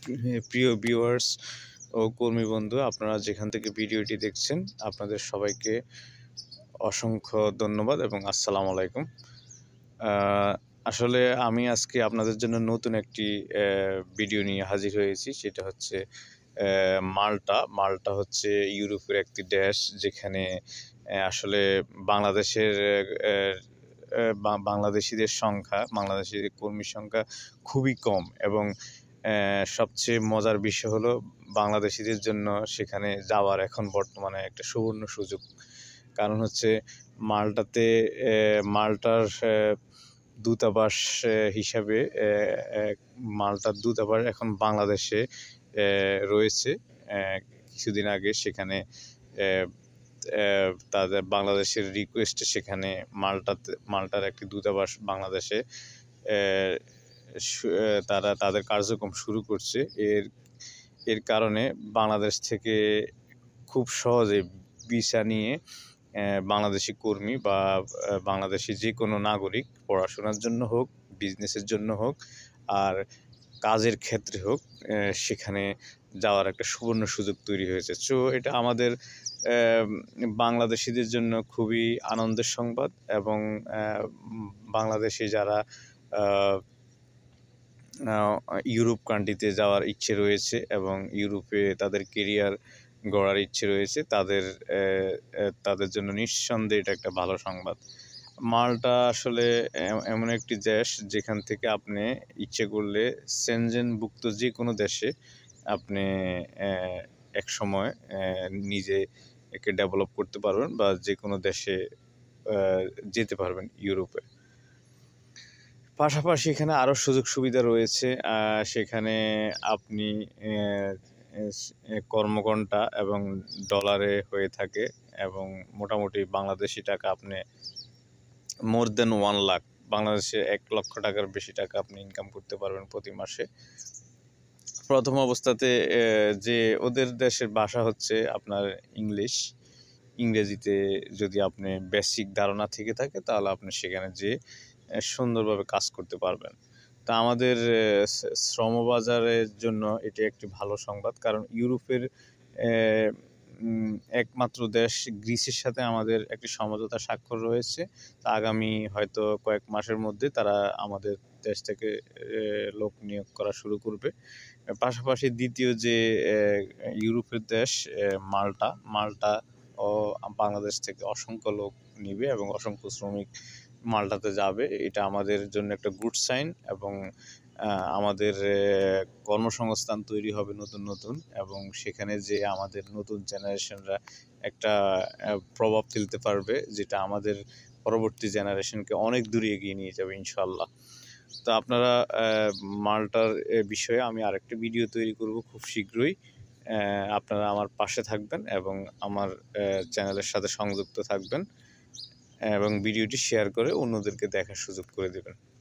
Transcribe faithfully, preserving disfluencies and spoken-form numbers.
প্রিয় ভিউয়ার্স ও কর্মী বন্ধু, আপনারা যেখান থেকে ভিডিওটি দেখছেন আপনাদের সবাইকে অসংখ্য ধন্যবাদ এবং আসসালামু আলাইকুম। আসলে আমি আজকে আপনাদের জন্য নতুন একটি ভিডিও নিয়ে হাজির হয়েছি। সেটা হচ্ছে মাল্টা। মাল্টা হচ্ছে ইউরোপের একটি দেশ, যেখানে আসলে বাংলাদেশের বাংলাদেশিদের সংখ্যা বাংলাদেশি কর্মীর সংখ্যা খুবই কম এবং সবচেয়ে মজার বিষয় হলো বাংলাদেশিদের জন্য সেখানে যাওয়ার এখন বর্তমানে একটা সুবর্ণ সুযোগ। কারণ হচ্ছে মাল্টাতে মাল্টার দূতাবাস হিসাবে মাল্টার দূতাবাস এখন বাংলাদেশে রয়েছে। কিছুদিন আগে সেখানে তাদের বাংলাদেশের রিকোয়েস্টে সেখানে মাল্টাতে মাল্টার একটি দূতাবাস বাংলাদেশে তারা তাদের কার্যক্রম শুরু করছে। এর এর কারণে বাংলাদেশ থেকে খুব সহজে ভিসা নিয়ে বাংলাদেশি কর্মী বা বাংলাদেশি যে কোনো নাগরিক পড়াশোনার জন্য হোক, বিজনেসের জন্য হোক, আর কাজের ক্ষেত্রে হোক, সেখানে যাওয়ার একটা সুবর্ণ সুযোগ তৈরি হয়েছে। সো এটা আমাদের বাংলাদেশিদের জন্য খুবই আনন্দের সংবাদ এবং বাংলাদেশি যারা ইউরোপ কান্ট্রিতে যাওয়ার ইচ্ছে রয়েছে এবং ইউরোপে তাদের কেরিয়ার গড়ার ইচ্ছে রয়েছে, তাদের তাদের জন্য নিঃসন্দেহে এটা একটা ভালো সংবাদ। মাল্টা আসলে এমন একটি দেশ যেখান থেকে আপনি ইচ্ছে করলে সেনজেনভুক্ত যে কোনো দেশে আপনি এক সময় নিজে একে ডেভেলপ করতে পারবেন বা যে কোনো দেশে যেতে পারবেন ইউরোপে। পাশাপাশি এখানে আরও সুযোগ সুবিধা রয়েছে। সেখানে আপনি কর্মঘণ্টা এবং ডলারে হয়ে থাকে এবং মোটামুটি বাংলাদেশি টাকা আপনি মোর দেন ওয়ান লাখ বাংলাদেশে এক লক্ষ টাকার বেশি টাকা আপনি ইনকাম করতে পারবেন প্রতি মাসে। প্রথম অবস্থাতে যে ওদের দেশের ভাষা হচ্ছে আপনার ইংলিশ। ইংরেজিতে যদি আপনি বেসিক ধারণা থেকে থাকে তাহলে আপনি সেখানে যে সুন্দরভাবে কাজ করতে পারবেন। তা আমাদের শ্রমবাজারের জন্য এটি একটি ভালো সংবাদ, কারণ ইউরোপের একমাত্র দেশ গ্রিসের সাথে আমাদের একটি সমঝোতা স্বাক্ষর রয়েছে। তা আগামী হয়তো কয়েক মাসের মধ্যে তারা আমাদের দেশ থেকে লোক নিয়োগ করা শুরু করবে। পাশাপাশি দ্বিতীয় যে ইউরোপের দেশ মাল্টা মাল্টা ও বাংলাদেশ থেকে অসংখ্য লোক নিবে এবং অসংখ্য শ্রমিক মাল্টাতে যাবে। এটা আমাদের জন্য একটা গুড সাইন এবং আমাদের কর্মসংস্থান তৈরি হবে নতুন নতুন এবং সেখানে যে আমাদের নতুন জেনারেশনরা একটা প্রভাব ফেলতে পারবে, যেটা আমাদের পরবর্তী জেনারেশনকে অনেক দূরে এগিয়ে নিয়ে যাবে ইনশাল্লাহ। তো আপনারা মাল্টার বিষয়ে আমি আরেকটা ভিডিও তৈরি করব খুব শীঘ্রই। আপনারা আমার পাশে থাকবেন এবং আমার চ্যানেলের সাথে সংযুক্ত থাকবেন এবং ভিডিওটি শেয়ার করে অন্যদেরকে দেখার সুযোগ করে দেবেন।